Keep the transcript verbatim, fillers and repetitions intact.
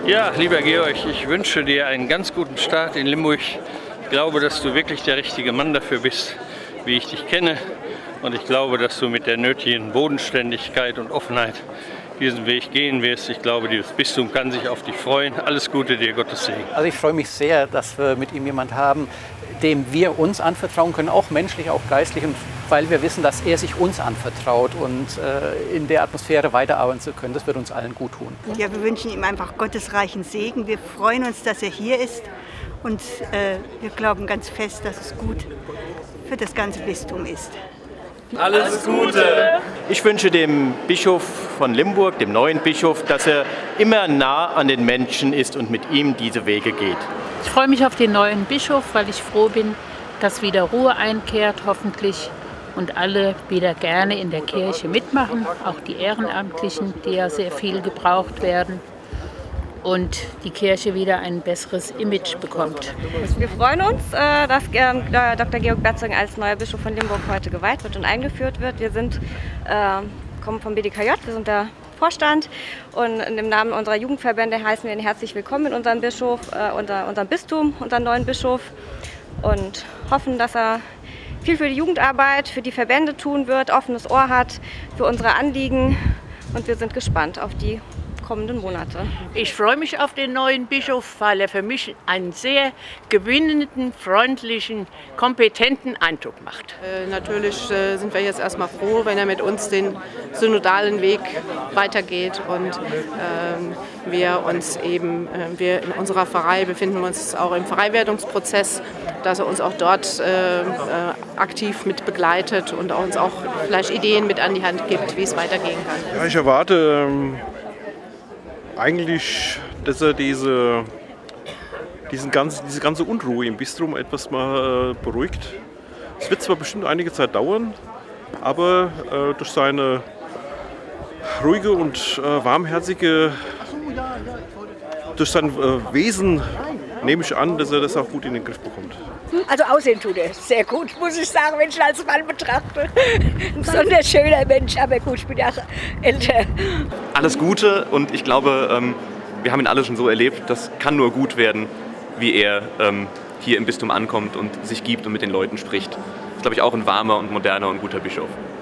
Ja, lieber Georg, ich wünsche dir einen ganz guten Start in Limburg. Ich glaube, dass du wirklich der richtige Mann dafür bist, wie ich dich kenne. Und ich glaube, dass du mit der nötigen Bodenständigkeit und Offenheit diesen Weg gehen wirst. Ich glaube, dieses Bistum kann sich auf dich freuen. Alles Gute dir, Gottes Segen. Also ich freue mich sehr, dass wir mit ihm jemanden haben, dem wir uns anvertrauen können, auch menschlich, auch geistlich, und weil wir wissen, dass er sich uns anvertraut und äh, in der Atmosphäre weiterarbeiten zu können. Das wird uns allen gut tun. Ja, wir wünschen ihm einfach gottesreichen Segen. Wir freuen uns, dass er hier ist, und äh, wir glauben ganz fest, dass es gut für das ganze Bistum ist. Alles Gute! Ich wünsche dem Bischof von Limburg, dem neuen Bischof, dass er immer nah an den Menschen ist und mit ihm diese Wege geht. Ich freue mich auf den neuen Bischof, weil ich froh bin, dass wieder Ruhe einkehrt, hoffentlich, und alle wieder gerne in der Kirche mitmachen, auch die Ehrenamtlichen, die ja sehr viel gebraucht werden, und die Kirche wieder ein besseres Image bekommt. Wir freuen uns, dass Doktor Georg Berzing als neuer Bischof von Limburg heute geweiht wird und eingeführt wird. Wir sind, kommen vom B D K J, wir sind der Vorstand, und im Namen unserer Jugendverbände heißen wir ihn herzlich willkommen in unserem Bischof, äh, unser, unserem Bistum, unseren neuen Bischof, und hoffen, dass er viel für die Jugendarbeit, für die Verbände tun wird, offenes Ohr hat für unsere Anliegen, und wir sind gespannt auf die kommenden Monate. Ich freue mich auf den neuen Bischof, weil er für mich einen sehr gewinnenden, freundlichen, kompetenten Eindruck macht. Äh, natürlich äh, sind wir jetzt erstmal froh, wenn er mit uns den synodalen Weg weitergeht, und ähm, wir uns eben, äh, wir in unserer Pfarrei befinden uns auch im Pfarreiwerdungsprozess, dass er uns auch dort äh, äh, aktiv mit begleitet und uns auch vielleicht Ideen mit an die Hand gibt, wie es weitergehen kann. Ja, ich erwarte ähm eigentlich, dass er diese, diesen ganzen, diese ganze Unruhe im Bistum etwas mal äh, beruhigt. Es wird zwar bestimmt einige Zeit dauern, aber äh, durch seine ruhige und äh, warmherzige, durch sein äh, Wesen nehme ich an, dass er das auch gut in den Griff bekommt. Also aussehen tut er sehr gut, muss ich sagen, wenn ich ihn als Mann betrachte. Ein besonders schöner Mensch, aber gut, ich bin ja älter. Alles Gute, und ich glaube, ähm, wir haben ihn alle schon so erlebt, das kann nur gut werden, wie er ähm, hier im Bistum ankommt und sich gibt und mit den Leuten spricht. Das ist, glaube ich, auch ein warmer und moderner und guter Bischof.